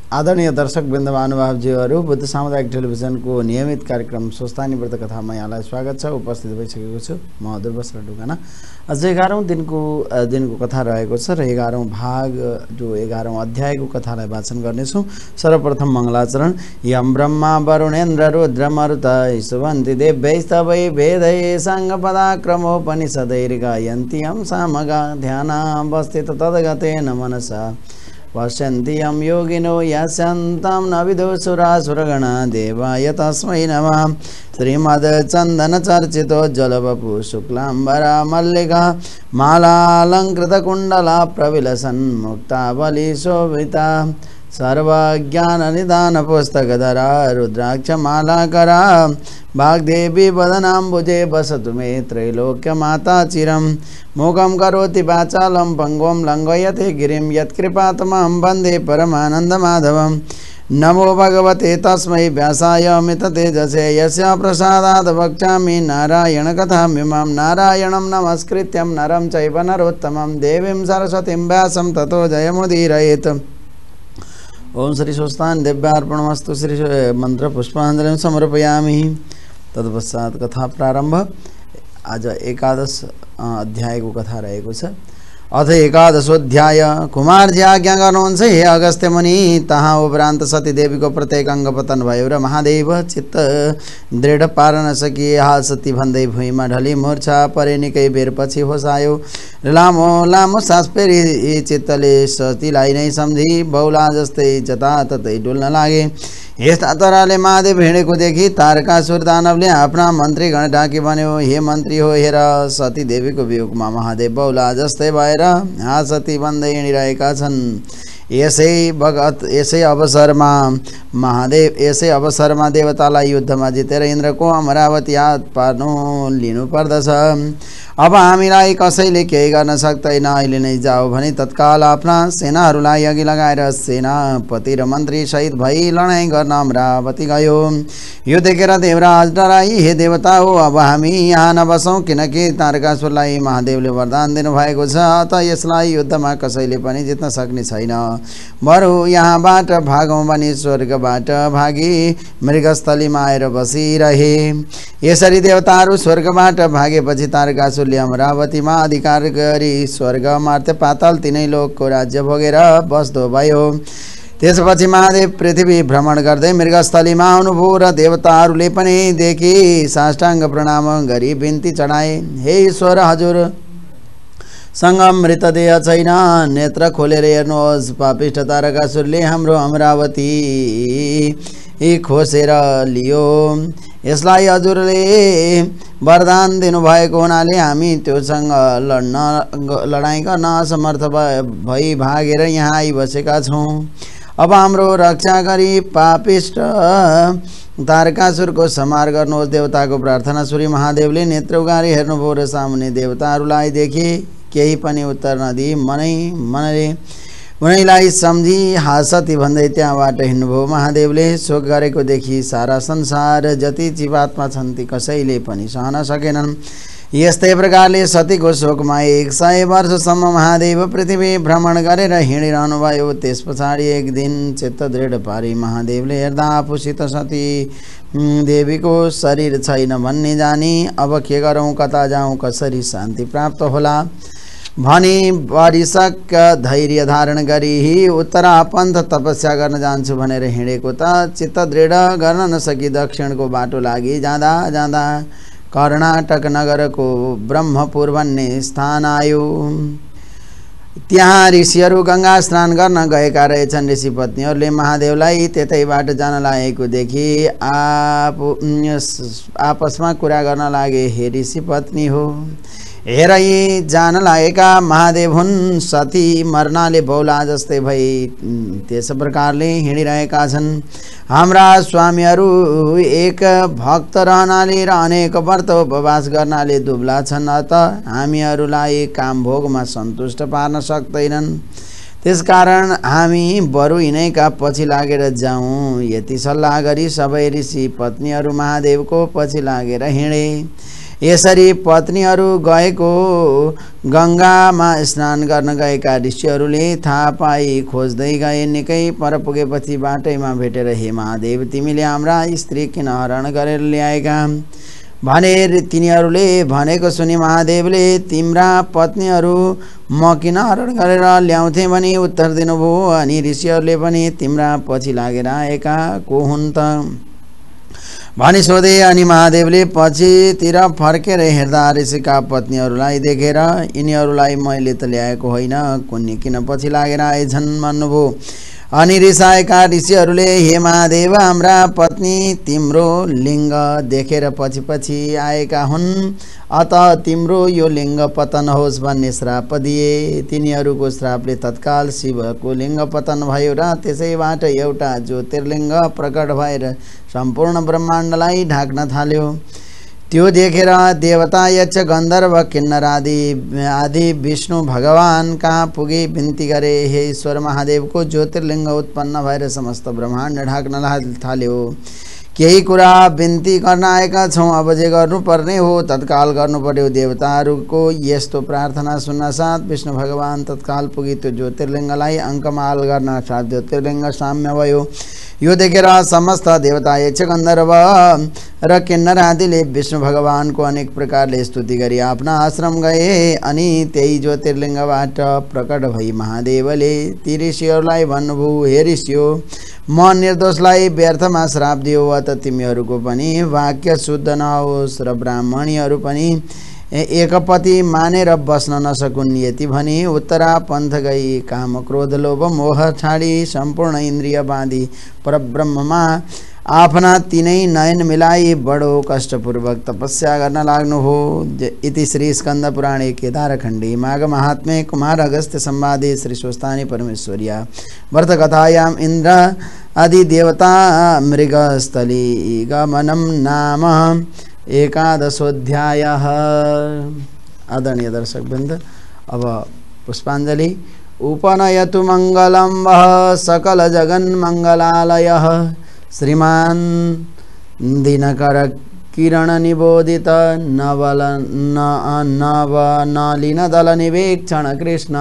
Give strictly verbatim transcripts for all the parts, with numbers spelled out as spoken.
आदरणीय दर्शक वृन्द महानुभावजीहरू बुद्ध सामुदायिक टेलिभिजनको नियमित कार्यक्रम स्वस्थानी व्रत कथामा यहाँलाई स्वागत छ। उपस्थित भइसकेको छु म दुर्बसर ढुकाना। अझ एघारौँ दिनको दिनको कथा रहेको छ र एघारौँ भाग जो एघारौँ अध्यायको कथालाई वाचन गर्नेछौँ। सर्वप्रथम मङ्गलाचरण। यम ब्रह्मा वरुणेन्द्र रुद्र मरुत सुवन्ति देवैस्तवै वेदै साङ्गपदाक्रमोपनिषदैर्गायन्ति यं सामगा ध्यानावस्थित तद्गतेन मनसा पश्यन्ति यं योगिनो यस्यन्तं न विदुषुरासुरगणा देवाय तस्मै नमः। श्रीमद्चन्दनचर्चितो जलवपु शुक्लाम्बरा मल्लिका मालालङ्कृतकुण्डला प्रविलसन्मुक्तावलिशोभिता सर्वज्ञाननिदानपुस्तकधरा रुद्राक्षमालाकरा वाग्देवी वदनाम्बुजे वसतु मे त्रैलोक्यमाता चिरं। मूकं करोति वाचालं पङ्गुं लङ्घयते गिरिं यत्कृपातमहं वन्दे परमानन्दमाधवं। नमो भगवते तस्मै व्यासाय मिततेजसे यस्य प्रसादात् वक्ष्यामि नारायणकथामिमां। नारायणं नमस्कृत्यं नरं चैव नरोत्तमं देवीं सरस्वतीं व्यासं ततो जयमुदीरयेत्। ओम श्री स्वस्थान दिव्यार्पणमस्तु। श्री मंत्र पुष्पांजलि समर्पयामि। तत्पश्चात कथा प्रारंभ। आज एकादश अध्याय को कथा रहेको छ। अथ एकादशोध्याय। कुमारजी आज्ञा गर्नुहुन्छ हे अगस्त्य मुनि। तहाँ उपरान्त सती देवीको प्रत्येक अङ्ग पतन भयो र महादेव चित्त दृढ पार्न सकिए। हाल सती भन्दै भुइँमा ढली मूर्छा परे। निकै बेर पछि होस आयो। लामो लामो सास फेरि चित्तले सतीलाई नै सम्झी बौला जस्तै जताततै डुल्न लागे। यस्ता तराले महादेव हिँडेको देखि तारकासुर दानवले आफ्ना मन्त्रीगण डाकी भन्यो, हे मन्त्री हो हेर, सती देवीको वियोगमा महादेव बौला जस्तै भएर हाँ सती भन्दै हिँडिरहेका छन्। यसै भगत यसै अवसरमा महादेव यसै अवसरमा देवतालाई युद्धमा जितेर इन्द्रको अमरावती हात पार्नु लिनु पर्दछ। अब हामीलाई कसैले केही गर्न सक्दैन। अहिले नै जाऊ भनी तत्काल आफ्ना सेनाहरूलाई अघि लगाएर सेनापति र मन्त्री सहित भई लडाइँ गर्न अमरावती गयो। यो देखेर देवराज डराई, हे देवता हो, अब हामी यहाँ नबसौँ, किनकि तारकासुरलाई महादेवले वरदान दिनुभएको छ। अत यसलाई युद्धमा कसैले पनि जित्न सक्ने छैन। बरु यहाँबाट भागौँ भनी स्वर्गबाट भागी मृगस्थलीमा आएर बसिरहे। यसरी देवताहरू स्वर्गबाट भागेपछि तारकासुरले अमरावतीमा अधिकार गरी स्वर्ग मर्त्य पाताल तीनै लोकको राज्य भोगेर बस्दो भयो। त्यसपछि महादेव पृथ्वी भ्रमण गर्दै मृगस्थलीमा आउनुभयो र देवताहरूले पनि देखि साष्टाङ्ग प्रणाम गरी बिन्ती चढाए, हे ईश्वर, हजुर सँग मृतदेह छैन, नेत्र खोलेर हेर्नुहोस्। पापिष्ठ तारकासुरले हाम्रो अमरावती खोसेर लियो। यसलाई हजुरले वरदान दिनुभएको हुनाले हामी त्योसँग लड्न लडाइँ गर्न असमर्थ भई भागेर यहाँ आइबसेका छौँ। अब हाम्रो रक्षा गरी पापिष्ठ तारकासुरको संहार गर्नुहोस्। देवताको प्रार्थना सुरी महादेवले नेत्र उगारी हेर्नुभयो र सामुन्ने देवताहरूलाई देखे। केही पनि उत्तर नदिई मनै मनले उनीलाई सम्झी हासती भन्दै त्यहाँबाट हिँड्नुभयो। महादेवले शोक गरेको देखि सारा संसार जति जीवात्मा छन् ती कसैले पनि सहन सकेनन्। यस्तै प्रकारले सतीको शोकमा एक सय वर्षसम्म महादेव पृथ्वी भ्रमण गरेर हिँडिरहनुभयो। त्यस पछाडि एक दिन चित्त दृढ पारी महादेवले हेर्दा आफूसित सती देवीको शरीर छैन भन्ने जानी अब के गरौँ, कता जाउँ, कसरी शान्ति प्राप्त होला भनी वरिषक धैर्य धारण गरी उत्तरापन्थ तपस्या गर्न जान्छु भनेर हिँडेको त चित्त दृढ गर्न नसकी दक्षिणको बाटो लागि जाँदा जाँदा कर्नाटक नगरको ब्रह्मपुर भन्ने स्थान आयो। त्यहाँ ऋषिहरू गंगा स्नान गर्न गएका रहेछन्। ऋषि पत्नीहरूले महादेवलाई त्यतैबाट जान लागेको देखि आप आपसमा कुरा गर्न लागे, हे ऋषि पत्नी हो, हेर यी जान लागेका महादेव हुन्। सती मर्नाले बौला जस्तै भई त्यस प्रकारले हिँडिरहेका छन्। हाम्रा स्वामीहरू एक भक्त रहनाले र अनेक व्रत उपवास गर्नाले दुब्ला छन्। अत हामीहरूलाई कामभोगमा सन्तुष्ट पार्न सक्दैनन्। त्यसकारण हामी बरु यिनैका पछि लागेर जाउँ। यति सल्लाह गरी सबै ऋषि पत्नीहरू महादेवको पछि लागेर हिँडे। यसरी पत्नीहरू गएको गङ्गामा स्नान गर्न गएका ऋषिहरूले थाहा पाई खोज्दै गए। निकै पर पुगेपछि बाटैमा भेटेर हे महादेव तिमीले हाम्रा स्त्री किन हरण गरेर ल्याएका भने तिनीहरूले भनेको सुनि महादेवले तिम्रा पत्नीहरू म किन हरण गरेर ल्याउँथे भनी उत्तर दिनुभयो। अनि ऋषिहरूले पनि तिम्रा पछि लागेर आएका को हुन् त भनी सोधे। अनि महादेवले पछितिर फर्केर हेर्दा ऋषिका पत्नीहरूलाई देखेर यिनीहरूलाई मैले त ल्याएको होइन कुन्नी किन पछि लागेर आएछन् भन्नुभयो। अनि रिसाएका ऋषिहरूले हे महादेव हाम्रा पत्नी तिम्रो लिङ्ग देखेर पछि पछि आएका हुन् अत तिम्रो यो लिङ्ग पतन होस् भन्ने श्राप दिए। तिनीहरूको श्रापले तत्काल शिवको लिङ्ग पतन भयो र त्यसैबाट एउटा ज्योतिर्लिङ्ग प्रकट भएर सम्पूर्ण ब्रह्माण्डलाई ढाक्न थाल्यो। त्यो देखेर देवता यक्ष गन्धर्व किन्नर आदि आदि विष्णु भगवान कहाँ पुगे बिन्ती गरे हे ईश्वर महादेवको ज्योतिर्लिङ्ग उत्पन्न भएर समस्त ब्रह्माण्ड ढाक्न थाल्यो। केही कुरा बिन्ती गर्न आएका छौँ अब जे गर्नुपर्ने हो तत्काल गर्नु पर्यो। देवताहरूको यस्तो प्रार्थना सुन्न साथ विष्णु भगवान तत्काल पुगी त्यो ज्योतिर्लिङ्गलाई अङ्कमाल गर्न साथ ज्योतिर्लिङ्ग साम्य भयो। यो देखेर समस्त देवता यक्ष गन्धर्व र किन्नर आदिले विष्णु भगवानको अनेक प्रकारले स्तुति गरी आफ्ना आश्रम गए। अनि त्यही ज्योतिर्लिङ्गबाट प्रकट भई महादेवले ती ऋषिहरूलाई भन्नुभयो हे ऋषियो म निर्दोषलाई व्यर्थमा श्राप दियो अत तिमीहरूको पनि वाक्य शुद्ध नहोस् र ब्राह्मणीहरू पनि एकपति मानेर बस्न नसकुन् यति भनी उत्तरा पन्थ गई काम क्रोध लोभ मोह छाडी सम्पूर्ण इन्द्रिय बाँधी परब्रह्ममा आफ्ना तीनै नयन मिलाई बडो कष्टपूर्वक तपस्या गर्न लाग्नु हो। इति श्री स्कंद पुराणे केदारखण्डे माघ महात्म्ये कुमार अगस्त्य संवादे श्री स्वस्थानी परमेश्वर्या भरत कथायाम इंद्र आदि देवता मृगस्थली गमनम नाम एकादशोऽध्यायः। आदरणीय दर्शक वृन्द अब पुष्पाञ्जलि। उपनयतु मंगलम वह सकल जगन मंगलालयः श्रीमान दिनकर किरण निबोधित नवल नव नलिन दल निवेक्षण कृष्ण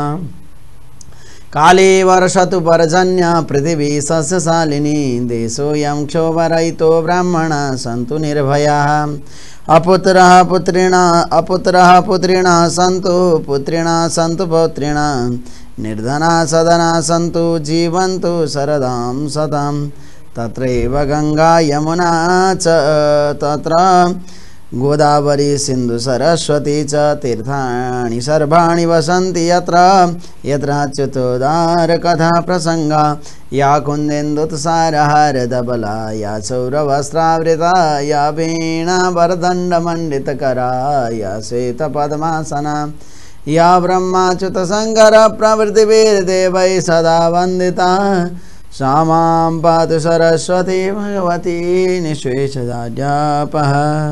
काले वर्षतु पर्जन्य पृथिवी सस्यशालिनी देशोऽयं क्षोभरहितो ब्राह्मणा सन्तु निर्भयाः अपुत्रः पुत्रिणः अपुत्रः पुत्रिणः सन्तु पुत्रिणः सन्तु पौत्रिणः निर्धना सदना सन्तु जीवन्तु शरदां सतां तत्रैव गंगा यमुना च तत्र गोदावरी सिंधु सरस्वती च तीर्थानि सर्वाणि वसन्ति यत्र यत्राच्युतोदार कथा प्रसंगा या कुन्देन्दुतसारहार धबला या सौरवस्त्रावृता या वीणा वरदण्डमण्डितकरा या श्वेत पद्मासना या ब्रह्माच्युत शंकर प्रवृत्तिभिर्देवैः सदा वन्दिता सा मां पातु सरस्वती भगवती निःशेषजाड्यापः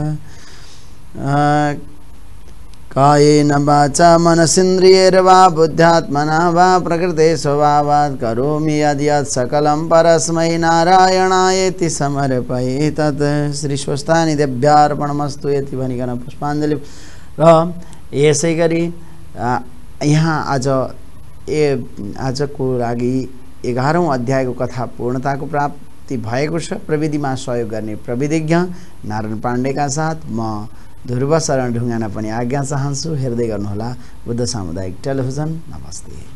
कायेन वाचा मनसिन्द्रियैर्वा बुद्ध्यात्मना वा प्रकृते स्वभावात् करोमि यद्यत् सकलं परस्मै नारायणायेति समर्पये तत्। श्री स्वस्थानी देव्यार्पणमस्तु यति भनिकन पुष्पाञ्जलि। र यसै गरी यहाँ आज ए आजको लागि एघारौं अध्यायको कथा पूर्णताको प्राप्ति भएको छ। प्रविधिमा सहयोग गर्ने प्रविधिज्ञ नारायण पाण्डेका साथ म ध्रुव शरण ढुङ्गाना पनि आज्ञा चाहन्छु। हेर्दै गर्नुहोला बुद्ध सामुदायिक टेलिभिजन। नमस्ते।